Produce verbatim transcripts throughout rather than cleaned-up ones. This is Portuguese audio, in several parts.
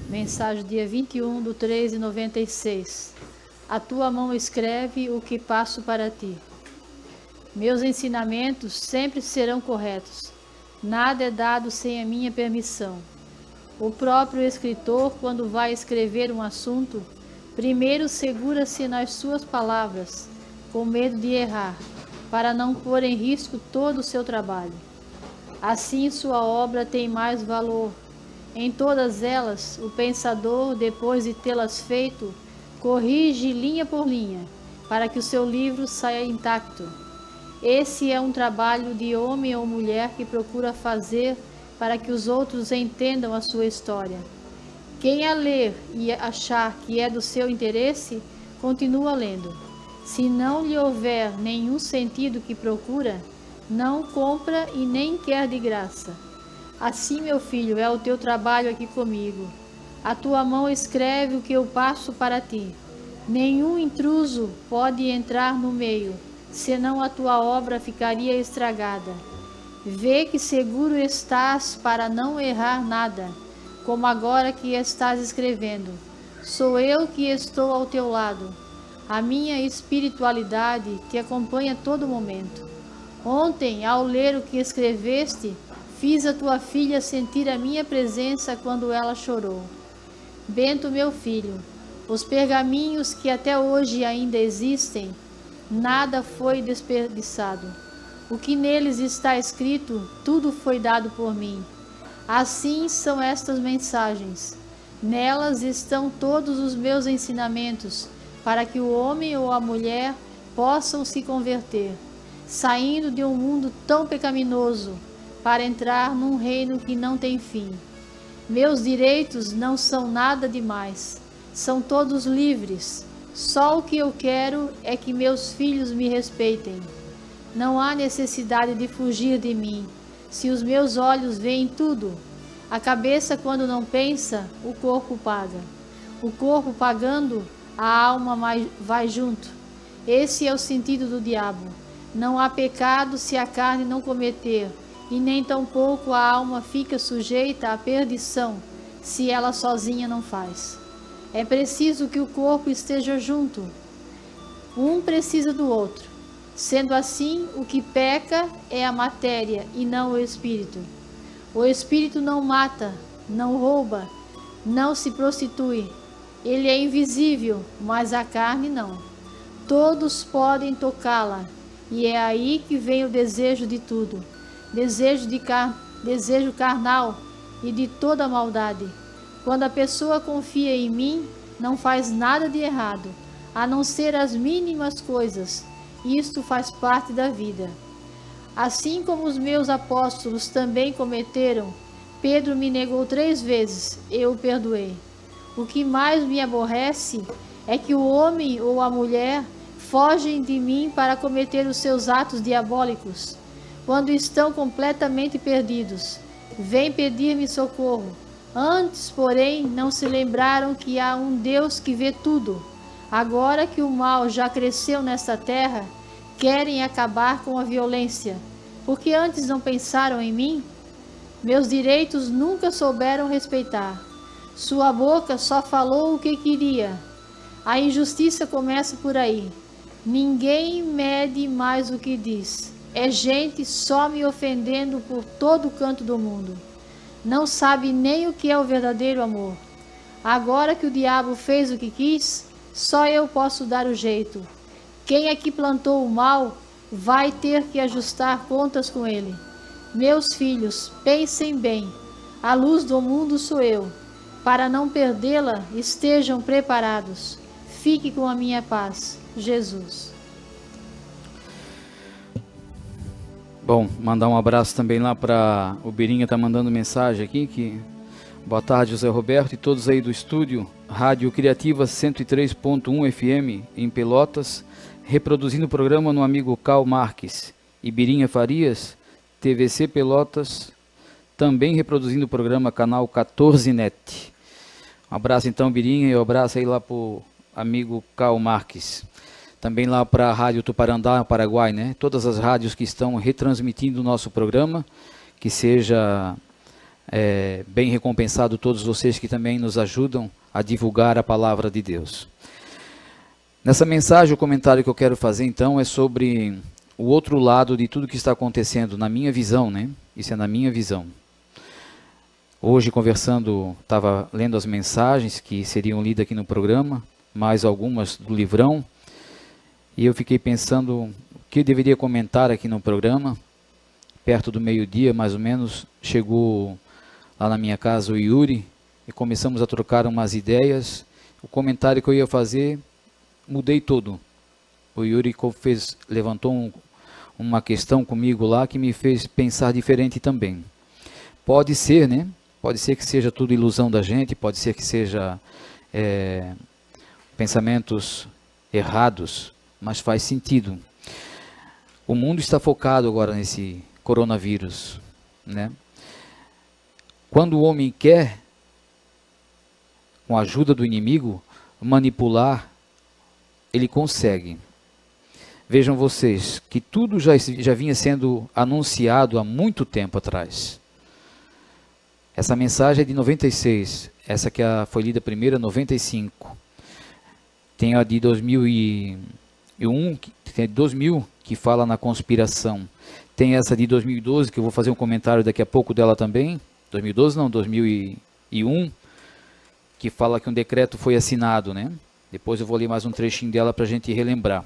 Mensagem dia vinte e um do três de noventa e seis. A tua mão escreve o que passo para ti. Meus ensinamentos sempre serão corretos. Nada é dado sem a minha permissão. O próprio escritor, quando vai escrever um assunto, primeiro segura-se nas suas palavras, com medo de errar, para não pôr em risco todo o seu trabalho. Assim sua obra tem mais valor. Em todas elas, o pensador, depois de tê-las feito, corrige linha por linha, para que o seu livro saia intacto. Esse é um trabalho de homem ou mulher que procura fazer para que os outros entendam a sua história. Quem a ler e achar que é do seu interesse, continua lendo. Se não lhe houver nenhum sentido que procura, não compra e nem quer de graça. Assim, meu filho, é o teu trabalho aqui comigo. A tua mão escreve o que eu passo para ti. Nenhum intruso pode entrar no meio, senão a tua obra ficaria estragada. Vê que seguro estás para não errar nada, como agora que estás escrevendo. Sou eu que estou ao teu lado. A minha espiritualidade te acompanha a todo momento. Ontem, ao ler o que escreveste, fiz a tua filha sentir a minha presença quando ela chorou. Bento, meu filho, os pergaminhos que até hoje ainda existem, nada foi desperdiçado. O que neles está escrito, tudo foi dado por mim. Assim são estas mensagens. Nelas estão todos os meus ensinamentos, para que o homem ou a mulher possam se converter, saindo de um mundo tão pecaminoso, para entrar num reino que não tem fim. Meus direitos não são nada demais, são todos livres. Só o que eu quero é que meus filhos me respeitem. Não há necessidade de fugir de mim, se os meus olhos veem tudo. A cabeça, quando não pensa, o corpo paga. O corpo pagando, a alma vai junto. Esse é o sentido do diabo. Não há pecado se a carne não cometer, e nem tampouco a alma fica sujeita à perdição, se ela sozinha não faz. É preciso que o corpo esteja junto. Um precisa do outro. Sendo assim, o que peca é a matéria e não o espírito. O espírito não mata, não rouba, não se prostitui. Ele é invisível, mas a carne não. Todos podem tocá-la, e é aí que vem o desejo de tudo. Desejo, de car... desejo carnal e de toda maldade. Quando a pessoa confia em mim, não faz nada de errado, a não ser as mínimas coisas. Isto faz parte da vida. Assim como os meus apóstolos também cometeram, Pedro me negou três vezes, eu o perdoei. O que mais me aborrece é que o homem ou a mulher fogem de mim para cometer os seus atos diabólicos. Quando estão completamente perdidos, vêm pedir-me socorro. Antes, porém, não se lembraram que há um Deus que vê tudo. Agora que o mal já cresceu nesta terra, querem acabar com a violência. Porque antes não pensaram em mim? Meus direitos nunca souberam respeitar. Sua boca só falou o que queria. A injustiça começa por aí. Ninguém mede mais o que diz. É gente só me ofendendo por todo o canto do mundo. Não sabe nem o que é o verdadeiro amor. Agora que o diabo fez o que quis, só eu posso dar o jeito. Quem aqui plantou o mal, vai ter que ajustar contas com ele. Meus filhos, pensem bem. A luz do mundo sou eu. Para não perdê-la, estejam preparados. Fique com a minha paz. Jesus. Bom, mandar um abraço também lá para o Birinha, tá mandando mensagem aqui, que boa tarde, José Roberto e todos aí do estúdio, Rádio Criativa cento e três ponto um F M em Pelotas, reproduzindo o programa no amigo Karl Marques e Birinha Farias, T V C Pelotas, também reproduzindo o programa canal quatorze net. Um abraço então, Birinha, e um abraço aí lá pro amigo Karl Marques. Também lá para a Rádio Tuparandá, Paraguai, né? Todas as rádios que estão retransmitindo o nosso programa, que seja é, bem recompensado todos vocês que também nos ajudam a divulgar a palavra de Deus. Nessa mensagem, o comentário que eu quero fazer então é sobre o outro lado de tudo que está acontecendo, na minha visão, né? Isso é na minha visão. Hoje, conversando, estava lendo as mensagens que seriam lidas aqui no programa, mais algumas do livrão, e eu fiquei pensando o que eu deveria comentar aqui no programa. Perto do meio-dia, mais ou menos, chegou lá na minha casa o Yuri, e começamos a trocar umas ideias. O comentário que eu ia fazer, mudei todo. O Yuri fez, levantou um, uma questão comigo lá que me fez pensar diferente também. Pode ser, né? Pode ser que seja tudo ilusão da gente, pode ser que seja é, pensamentos errados, mas faz sentido. O mundo está focado agora nesse coronavírus, né? Quando o homem quer, com a ajuda do inimigo, manipular, ele consegue. Vejam vocês que tudo já, já vinha sendo anunciado há muito tempo atrás. Essa mensagem é de noventa e seis, essa que foi lida primeiro, noventa e cinco. Tem a de dois mil e um, tem a de dois mil, que fala na conspiração. Tem essa de dois mil e doze, que eu vou fazer um comentário daqui a pouco dela também. dois mil e doze não, dois mil e um, que fala que um decreto foi assinado, né? Depois eu vou ler mais um trechinho dela para a gente relembrar.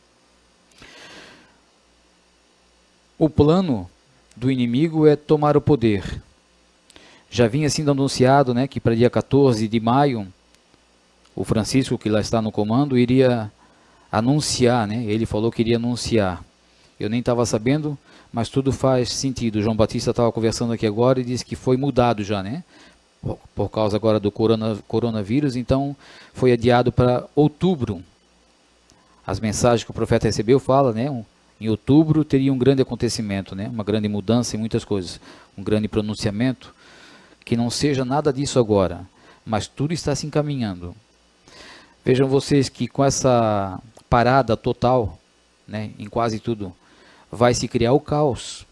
O plano do inimigo é tomar o poder. Já vinha sendo anunciado, né, que para dia quatorze de maio, o Francisco, que lá está no comando, iria anunciar, né? Ele falou que iria anunciar. Eu nem estava sabendo, mas tudo faz sentido. O João Batista estava conversando aqui agora e disse que foi mudado já, né? Por, por causa agora do corona, coronavírus, então foi adiado para outubro. As mensagens que o profeta recebeu falam, né? Um, em outubro teria um grande acontecimento, né? Uma grande mudança em muitas coisas, um grande pronunciamento. Que não seja nada disso agora, mas tudo está se encaminhando. Vejam vocês que com essa parada total, né, em quase tudo, vai se criar o caos.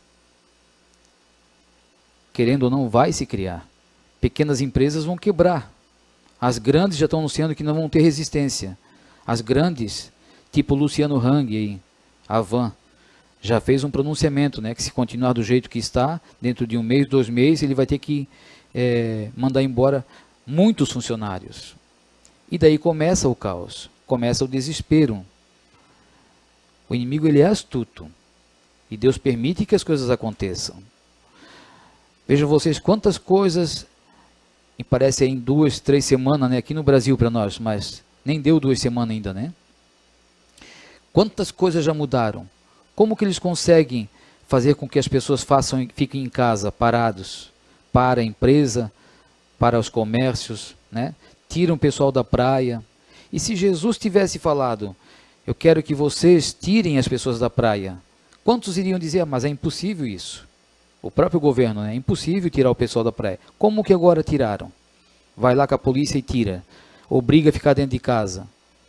Querendo ou não, vai se criar. Pequenas empresas vão quebrar. As grandes já estão anunciando que não vão ter resistência. As grandes, tipo Luciano Hang, aí, a Van, já fez um pronunciamento, né, que se continuar do jeito que está, dentro de um mês, dois meses, ele vai ter que É, mandar embora muitos funcionários. E daí começa o caos, começa o desespero. O inimigo, ele é astuto, e Deus permite que as coisas aconteçam. Vejam vocês quantas coisas, e parece em duas, três semanas, né, aqui no Brasil para nós, mas nem deu duas semanas ainda, né? Quantas coisas já mudaram? Como que eles conseguem fazer com que as pessoas façam, fiquem em casa, parados? Para a empresa, para os comércios, né? Tiram o pessoal da praia. E se Jesus tivesse falado, eu quero que vocês tirem as pessoas da praia, quantos iriam dizer, ah, mas é impossível isso? O próprio governo, né? É impossível tirar o pessoal da praia. Como que agora tiraram? Vai lá com a polícia e tira. Obriga a ficar dentro de casa.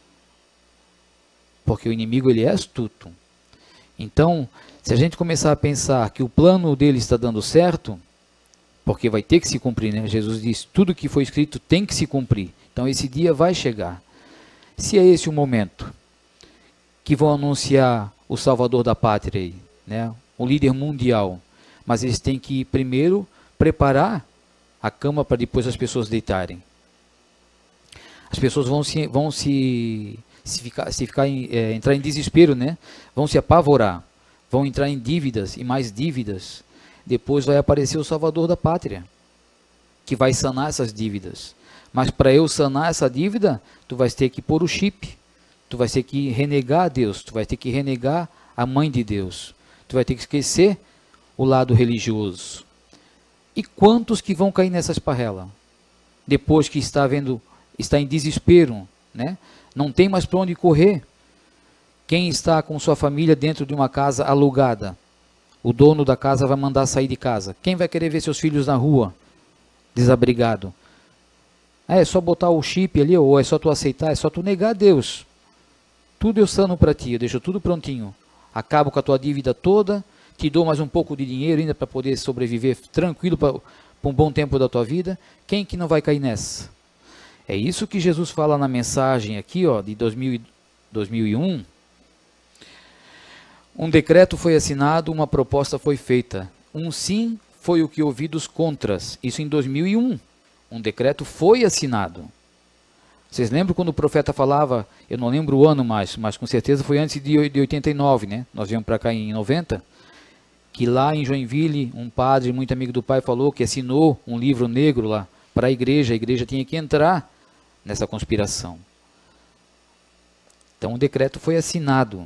Porque o inimigo, ele é astuto. Então, se a gente começar a pensar que o plano dele está dando certo, porque vai ter que se cumprir, né? Jesus diz, tudo que foi escrito tem que se cumprir. Então esse dia vai chegar. Se é esse o momento que vão anunciar o Salvador da Pátria, aí, né? O líder mundial, mas eles têm que primeiro preparar a cama para depois as pessoas deitarem. As pessoas vão se, vão se, se ficar, se ficar em, é, entrar em desespero, né? Vão se apavorar, vão entrar em dívidas e mais dívidas. Depois vai aparecer o Salvador da Pátria, que vai sanar essas dívidas. Mas para eu sanar essa dívida, tu vais ter que pôr o chip, tu vais ter que renegar a Deus, tu vais ter que renegar a mãe de Deus, tu vai ter que esquecer o lado religioso. E quantos que vão cair nessa esparrela? Depois que está vendo, está em desespero, né? Não tem mais para onde correr. Quem está com sua família dentro de uma casa alugada, o dono da casa vai mandar sair de casa. Quem vai querer ver seus filhos na rua, desabrigado? É só botar o chip ali, ou é só tu aceitar, é só tu negar a Deus. Tudo eu sano para ti, eu deixo tudo prontinho. Acabo com a tua dívida toda, te dou mais um pouco de dinheiro ainda para poder sobreviver tranquilo, por um bom tempo da tua vida, quem que não vai cair nessa? É isso que Jesus fala na mensagem aqui, ó, de dois mil e um. Um decreto foi assinado, uma proposta foi feita. Um sim foi o que ouvi dos contras. Isso em dois mil e um. Um decreto foi assinado. Vocês lembram quando o profeta falava, eu não lembro o ano mais, mas com certeza foi antes de oitenta e nove, né? Nós viemos para cá em noventa. Que lá em Joinville, um padre muito amigo do pai falou que assinou um livro negro lá para a igreja. A igreja tinha que entrar nessa conspiração. Então o decreto foi assinado.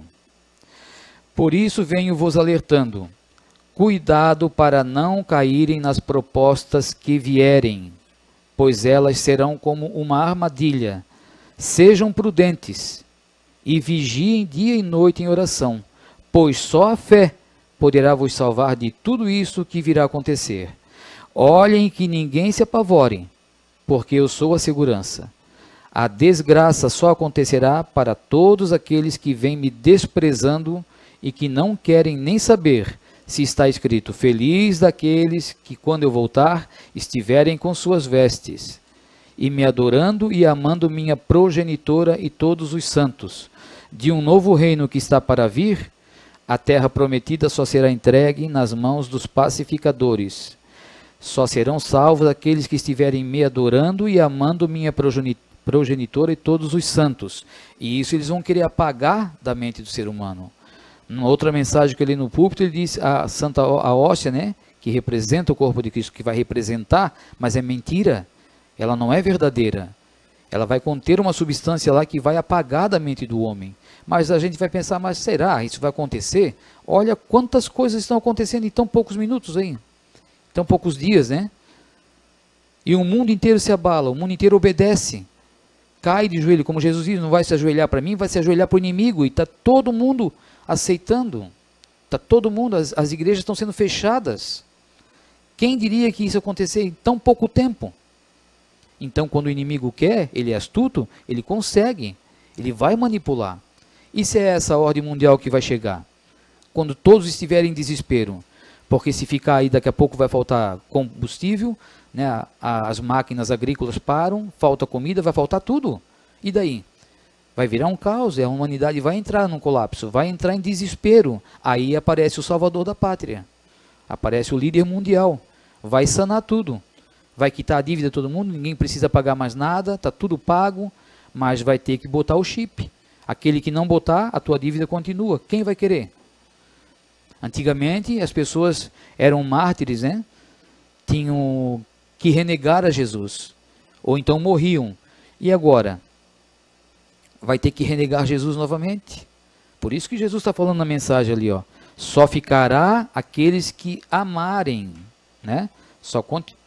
Por isso venho vos alertando, cuidado para não caírem nas propostas que vierem, pois elas serão como uma armadilha. Sejam prudentes e vigiem dia e noite em oração, pois só a fé poderá vos salvar de tudo isso que virá acontecer. Olhem que ninguém se apavore, porque eu sou a segurança. A desgraça só acontecerá para todos aqueles que vêm me desprezando e que não querem nem saber se está escrito: feliz daqueles que, quando eu voltar, estiverem com suas vestes, e me adorando e amando minha progenitora e todos os santos. De um novo reino que está para vir, a terra prometida só será entregue nas mãos dos pacificadores. Só serão salvos aqueles que estiverem me adorando e amando minha progenitora e todos os santos. E isso eles vão querer apagar da mente do ser humano. Numa outra mensagem que ele no púlpito, ele diz a Santa a hóstia, né, que representa o corpo de Cristo, que vai representar, mas é mentira. Ela não é verdadeira. Ela vai conter uma substância lá que vai apagar da mente do homem. Mas a gente vai pensar, mas será isso vai acontecer? Olha quantas coisas estão acontecendo em tão poucos minutos aí. Tão poucos dias, né? E o mundo inteiro se abala, o mundo inteiro obedece. Cai de joelho, como Jesus diz, não vai se ajoelhar para mim, vai se ajoelhar para o inimigo. E está todo mundo aceitando. Está todo mundo, as, as igrejas estão sendo fechadas. Quem diria que isso ia acontecer em tão pouco tempo? Então, quando o inimigo quer, ele é astuto, ele consegue, ele vai manipular. E se é essa ordem mundial que vai chegar? Quando todos estiverem em desespero, porque se ficar aí daqui a pouco vai faltar combustível, né? As máquinas agrícolas param, falta comida, vai faltar tudo. E daí? Vai virar um caos, a humanidade vai entrar num colapso, vai entrar em desespero. Aí aparece o salvador da pátria, aparece o líder mundial, vai sanar tudo. Vai quitar a dívida de todo mundo, ninguém precisa pagar mais nada, está tudo pago, mas vai ter que botar o chip. Aquele que não botar, a tua dívida continua. Quem vai querer? Antigamente, as pessoas eram mártires, né? Tinham que renegar a Jesus, ou então morriam. E agora? Vai ter que renegar Jesus novamente? Por isso que Jesus está falando na mensagem ali, ó. Só ficará aqueles que amarem, né? Só continua.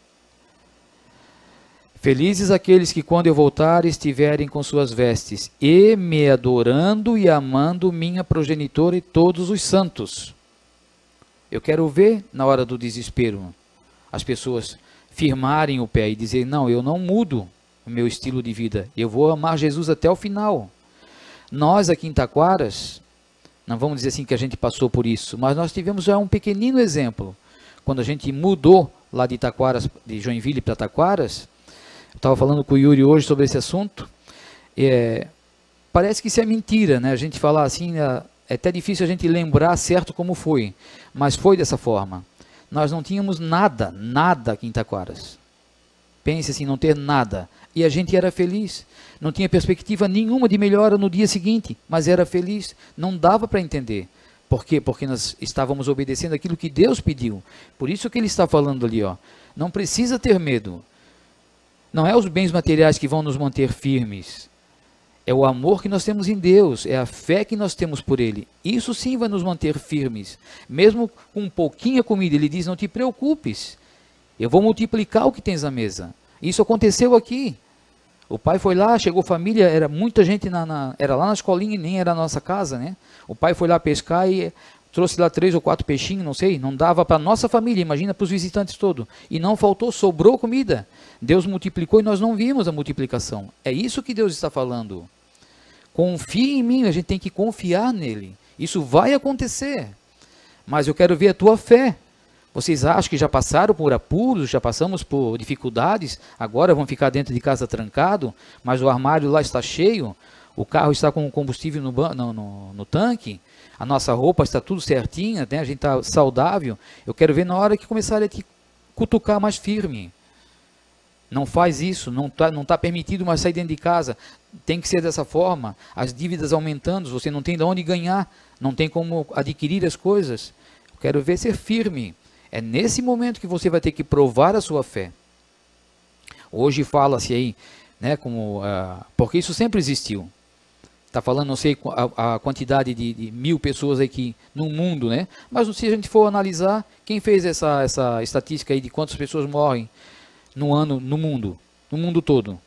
Felizes aqueles que, quando eu voltar, estiverem com suas vestes, e me adorando e amando minha progenitora e todos os santos. Eu quero ver, na hora do desespero, as pessoas firmarem o pé e dizer, não, eu não mudo o meu estilo de vida, eu vou amar Jesus até o final. Nós aqui em Taquaras, não vamos dizer assim que a gente passou por isso, mas nós tivemos já um pequenino exemplo. Quando a gente mudou lá de Taquaras, de Joinville para Taquaras, eu estava falando com o Yuri hoje sobre esse assunto. É, parece que isso é mentira, né? A gente falar assim, é, é até difícil a gente lembrar certo como foi, mas foi dessa forma. Nós não tínhamos nada, nada aqui em Taquaras. Pense assim, não ter nada. E a gente era feliz. Não tinha perspectiva nenhuma de melhora no dia seguinte, mas era feliz. Não dava para entender. Por quê? Porque nós estávamos obedecendo aquilo que Deus pediu. Por isso que ele está falando ali, ó. Não precisa ter medo. Não é os bens materiais que vão nos manter firmes. É o amor que nós temos em Deus, é a fé que nós temos por Ele. Isso sim vai nos manter firmes. Mesmo com pouquinha comida, Ele diz, não te preocupes. Eu vou multiplicar o que tens na mesa. Isso aconteceu aqui. O pai foi lá, chegou família, era muita gente, na, na, era lá na escolinha e nem era na nossa casa, né? O pai foi lá pescar e trouxe lá três ou quatro peixinhos, não sei, não dava para a nossa família, imagina para os visitantes todos. E não faltou, sobrou comida. Deus multiplicou e nós não vimos a multiplicação. É isso que Deus está falando. Confie em mim, a gente tem que confiar nele. Isso vai acontecer. Mas eu quero ver a tua fé. Vocês acham que já passaram por apuros, já passamos por dificuldades, agora vão ficar dentro de casa trancado, mas o armário lá está cheio, o carro está com combustível no, no, no, no tanque, a nossa roupa está tudo certinha, né? A gente está saudável. Eu quero ver na hora que começarem a te cutucar mais firme. Não faz isso, não está não tá permitido mais sair dentro de casa. Tem que ser dessa forma. As dívidas aumentando, você não tem de onde ganhar, não tem como adquirir as coisas. Eu quero ver ser firme. É nesse momento que você vai ter que provar a sua fé. Hoje fala-se aí, né, como, uh, porque isso sempre existiu. Está falando, não sei a, a quantidade de, de mil pessoas aqui no mundo, né? Mas se a gente for analisar, quem fez essa, essa estatística aí de quantas pessoas morrem no ano, no mundo, no mundo todo?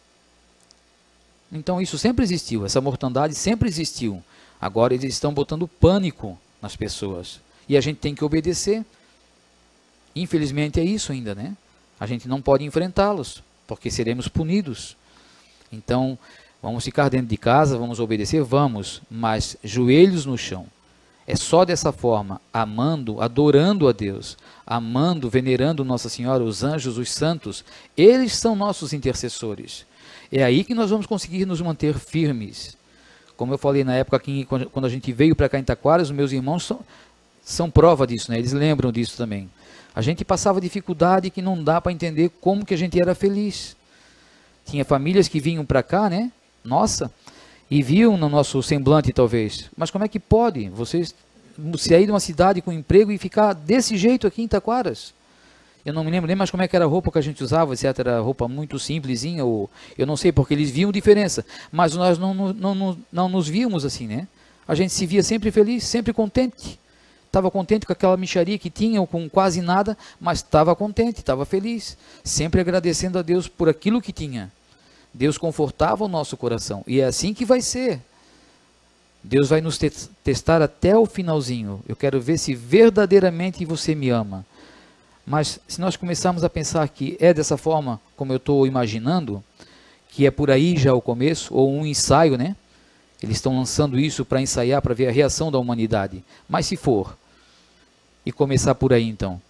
Então isso sempre existiu, essa mortandade sempre existiu. Agora eles estão botando pânico nas pessoas. E a gente tem que obedecer. Infelizmente é isso ainda, né? A gente não pode enfrentá-los, porque seremos punidos. Então, vamos ficar dentro de casa, vamos obedecer? Vamos, mas joelhos no chão. É só dessa forma, amando, adorando a Deus, amando, venerando Nossa Senhora, os anjos, os santos. Eles são nossos intercessores. É aí que nós vamos conseguir nos manter firmes. Como eu falei na época, aqui, quando a gente veio para cá em Taquara, os meus irmãos são, são prova disso, né? Eles lembram disso também. A gente passava dificuldade que não dá para entender como que a gente era feliz. Tinha famílias que vinham para cá, né? Nossa, e viam no nosso semblante talvez. Mas como é que pode vocês sair de uma cidade com emprego e ficar desse jeito aqui em Taquaras? Eu não me lembro nem mais como é que era a roupa que a gente usava, se era roupa muito simplesinha, ou eu não sei, porque eles viam diferença. Mas nós não, não, não, não nos víamos assim, né? A gente se via sempre feliz, sempre contente. Estava contente com aquela mixaria que tinha, ou com quase nada, mas estava contente, estava feliz. Sempre agradecendo a Deus por aquilo que tinha. Deus confortava o nosso coração. E é assim que vai ser. Deus vai nos te testar até o finalzinho. Eu quero ver se verdadeiramente você me ama. Mas se nós começarmos a pensar que é dessa forma, como eu estou imaginando, que é por aí já o começo, ou um ensaio, né? Eles estão lançando isso para ensaiar, para ver a reação da humanidade. Mas se for, e começar por aí então,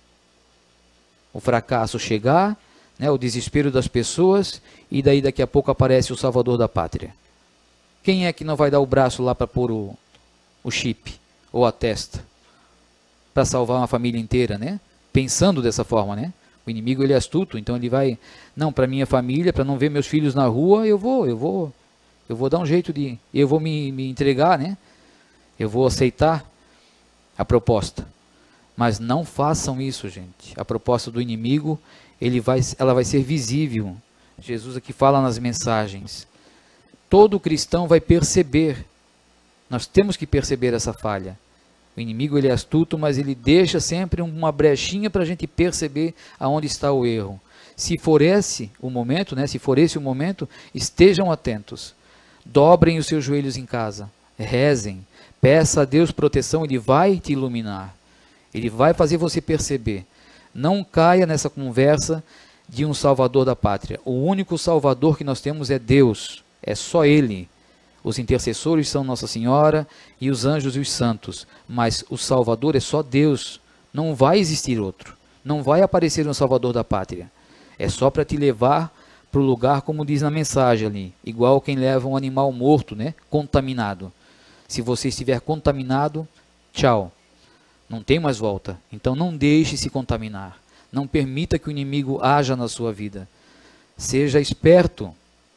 o fracasso chegar, né, o desespero das pessoas, e daí daqui a pouco aparece o salvador da pátria. Quem é que não vai dar o braço lá para pôr o, o chip, ou a testa, para salvar uma família inteira, né? Pensando dessa forma, né? O inimigo ele é astuto, então ele vai, não, para minha família, para não ver meus filhos na rua, eu vou, eu vou, eu vou dar um jeito de, eu vou me, me entregar, né? Eu vou aceitar a proposta. Mas não façam isso, gente. A proposta do inimigo, ele vai, ela vai ser visível. Jesus aqui fala nas mensagens. Todo cristão vai perceber. Nós temos que perceber essa falha. O inimigo ele é astuto, mas ele deixa sempre uma brechinha para a gente perceber aonde está o erro. Se for esse o momento, né, se for esse o momento, estejam atentos. Dobrem os seus joelhos em casa. Rezem. Peça a Deus proteção, Ele vai te iluminar. Ele vai fazer você perceber. Não caia nessa conversa de um salvador da pátria. O único salvador que nós temos é Deus. É só Ele. Os intercessores são Nossa Senhora e os anjos e os santos. Mas o salvador é só Deus. Não vai existir outro. Não vai aparecer um salvador da pátria. É só para te levar para o lugar, como diz na mensagem ali. Igual quem leva um animal morto, né? Contaminado. Se você estiver contaminado, tchau. Não tem mais volta. Então não deixe se contaminar. Não permita que o inimigo haja na sua vida. Seja esperto.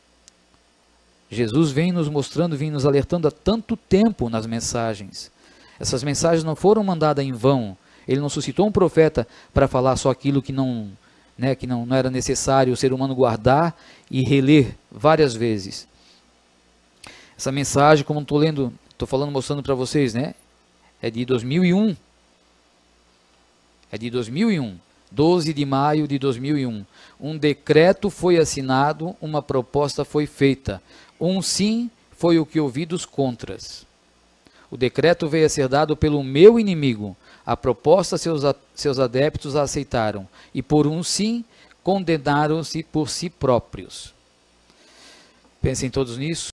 Jesus vem nos mostrando, vem nos alertando há tanto tempo nas mensagens. Essas mensagens não foram mandadas em vão. Ele não suscitou um profeta para falar só aquilo que não, né, que não, não era necessário o ser humano guardar e reler várias vezes. Essa mensagem, como estou lendo, estou falando, mostrando para vocês, né, é de dois mil e um. É de dois mil e um. doze de maio de dois mil e um. Um decreto foi assinado, uma proposta foi feita. Um sim foi o que ouvi dos contras. O decreto veio a ser dado pelo meu inimigo. A proposta seus, seus adeptos a aceitaram. E por um sim, condenaram-se por si próprios. Pensem todos nisso.